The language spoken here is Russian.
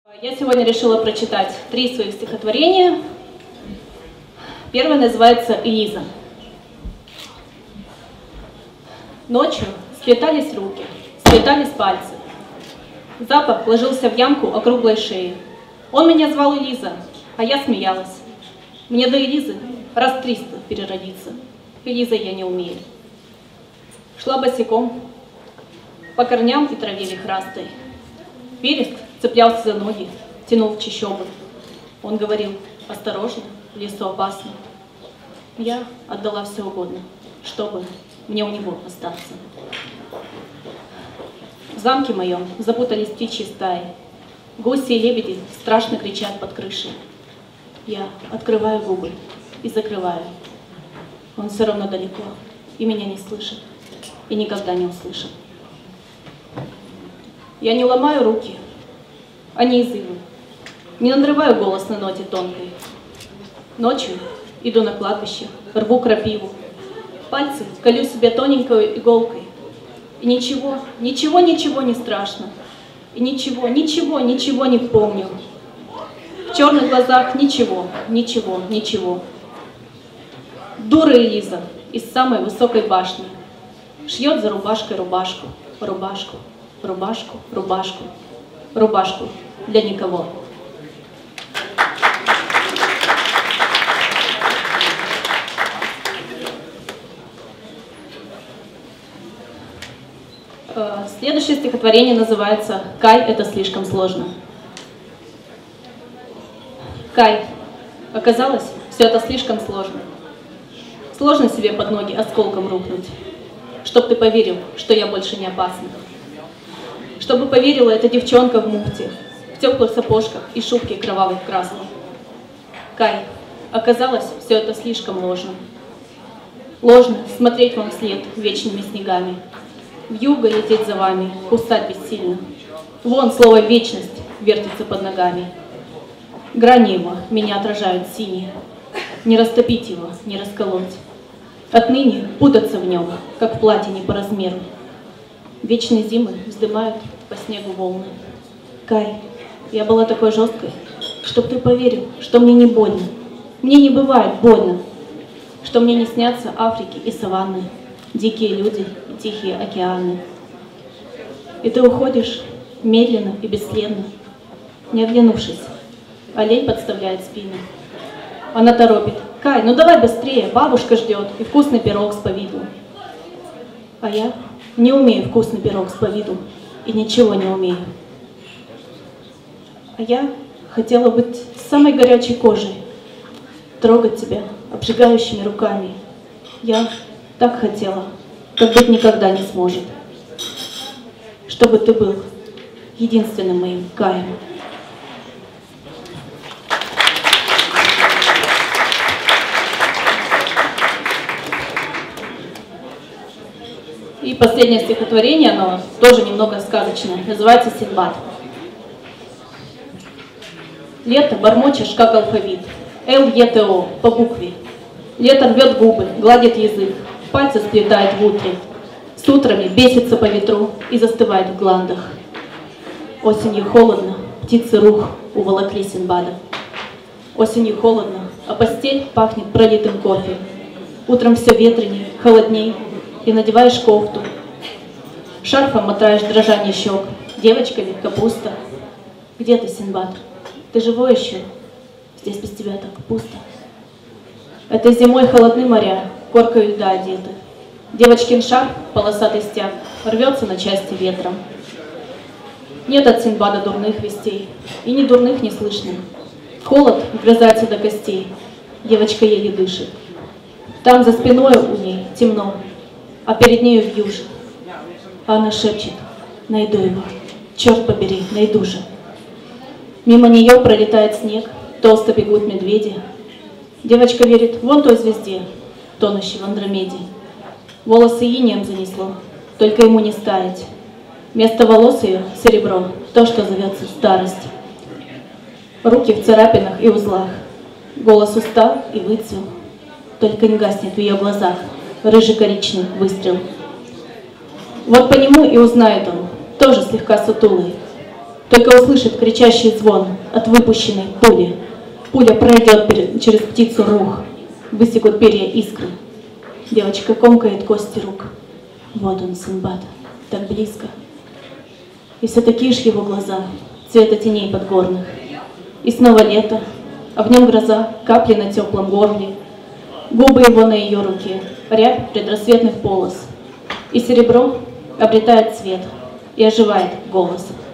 Я сегодня решила прочитать 3 своих стихотворения. Первое называется «Элиза». Ночью сплетались руки, сплетались пальцы. Запах ложился в ямку округлой шеи. Он меня звал Элиза, а я смеялась. Мне до Элизы раз 300 переродиться. Элизой я не умею. Шла босиком по корням и траве вихрастой. Вереск цеплялся за ноги, тянул в чащобы. Он говорил: осторожно, в лесу опасно. Я отдала все угодно, чтобы мне у него остаться. В замке моем запутались птичьи стаи. Гуси и лебеди страшно кричат под крышей. Я открываю губы и закрываю. Он все равно далеко и меня не слышит, и никогда не услышит. Я не ломаю руки, а не изывы, не надрываю голос на ноте тонкой. Ночью иду на кладбище, рву крапиву, пальцы колю себе тоненькой иголкой. И ничего, ничего, ничего не страшно, и ничего, ничего, ничего не помню. В черных глазах ничего, ничего, ничего. Дура Элиза из самой высокой башни шьет за рубашкой рубашку, рубашку, рубашку, рубашку, рубашку для никого. Следующее стихотворение называется «Кай, это слишком сложно». Кай, оказалось, все это слишком сложно. Сложно себе под ноги осколком рухнуть, чтоб ты поверил, что я больше не опасна. Чтобы поверила эта девчонка в муфте, в теплых сапожках и шубке кровавой в красном. Кай, оказалось, все это слишком ложно. Ложно смотреть вам вслед вечными снегами, вьюга лететь за вами, кусать бессильно. Вон слово «вечность» вертится под ногами. Грани его меня отражают синие. Не растопить его, не расколоть. Отныне путаться в нем, как в платье не по размеру. Вечные зимы вздымают по снегу волны. Кай, я была такой жесткой, чтоб ты поверил, что мне не больно. Мне не бывает больно, что мне не снятся Африки и саванны, дикие люди и тихие океаны. И ты уходишь медленно и бесследно, не оглянувшись. Олень подставляет спину. Она торопит: Кай, ну давай быстрее, бабушка ждет, и вкусный пирог с повидлом. А я не умею вкусный пирог с повидлом и ничего не умею. А я хотела быть самой горячей кожей, трогать тебя обжигающими руками. Я так хотела, как быть никогда не сможет. Чтобы ты был единственным моим Каем. И последнее стихотворение, оно тоже немного сказочное, называется «Синдбад». Лето бормочешь, как алфавит, Л-Е-Т-О, по букве. Лето рвет губы, гладит язык, пальцы сплетает в утре. С утрами бесится по ветру и застывает в гландах. Осенью холодно, птицы рух уволокли Синдбада. Осенью холодно, а постель пахнет пролитым кофе. Утром все ветренее, холодней, и надеваешь кофту. Шарфом мотаешь дрожание щек, девочками капуста. Где ты, Синдбад? Ты живой еще? Здесь без тебя так пусто. Этой зимой холодны моря, коркой льда одеты. Девочкин шарф, полосатый стяг, рвется на части ветром. Нет от Синдбада дурных вестей, и ни дурных не слышно. Холод вгрызается до костей, девочка еле дышит. Там за спиной у ней темно, а перед нею вьюж. А она шепчет: найду его, черт побери, найду же. Мимо нее пролетает снег, толсто бегут медведи. Девочка верит вон той звезде, тонущей в Андромеде. Волосы инеем занесло, только ему не стаять. Вместо волос ее серебро, то, что зовется старость. Руки в царапинах и узлах, голос устал и выцвел, только не гаснет в ее глазах рыжий-коричневый выстрел. Вот по нему и узнает он, тоже слегка сутулый. Только услышит кричащий звон от выпущенной пули. Пуля пройдет через птицу рух, высекут перья искры. Девочка комкает кости рук. Вот он, Синдбад, так близко. И все такие ж его глаза, цвета теней подгорных. И снова лето, а в нем гроза, капли на теплом горле. Губы его на ее руке, рябь предрассветных полос. И серебро обретает цвет, и оживает голос.